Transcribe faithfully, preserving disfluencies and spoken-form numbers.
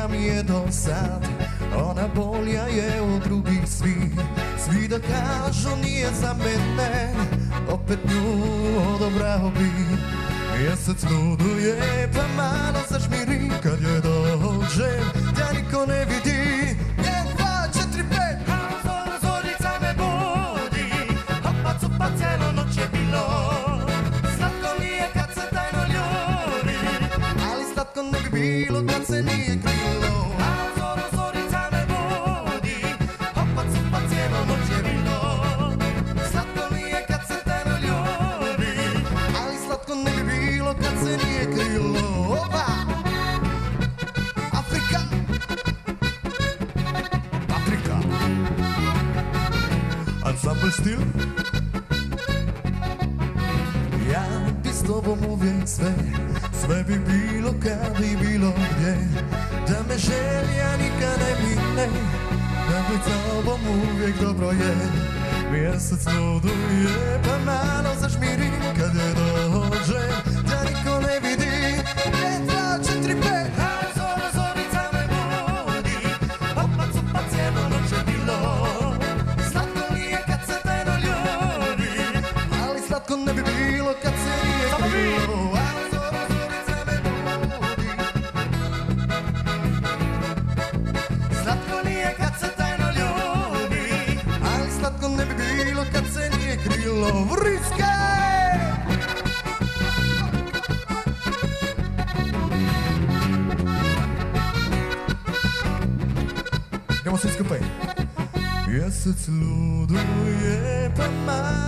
da mi je do sad, ona bolja je od drugih svih. Svi da kažu nije za mene, opet nju odobrao bi. Mjesec luduje pa malo zažmiri, kad je dođem da niko ne vidi. Jedan, dva, četiri, pet, zora, zorica me budi. Hopa, cupa, cijelo noć je bilo. Slatko nije kad se tajno ljubi, ali slatko ne bi bilo kad se nije krilo. Zora, zorica me budi. Hopa, cupa, cijelo noć je bilo. Slatko nije kad se tajno ljubi, ali slatko ne bi bilo kad se nije krilo. Opa! Afrika! Afrika! Ansambl stil? Ja bi s tobom uvijek sve, sve bi bilo kad i bilo gdje. Da me želja nikad ne mine, da bi tobom uvijek dobro je. Mjesec luduje pa malo zažmiri, kad je dođe da niko ne vidi. Jedan, dva, četiri, pet, zora, zorica me budi. Hopa, cupa, cijelo noć je bilo. Slatko nije kad se tajno ljubi, ali slatko ne bi bilo kad se nije krilo. Zora, zorica me budi. Slatko nije kad se tajno ljubi, ali slatko ne bi bilo kad se nije krilo. Vriske! Idemo svi skupaj. Mjesec luduje pa malo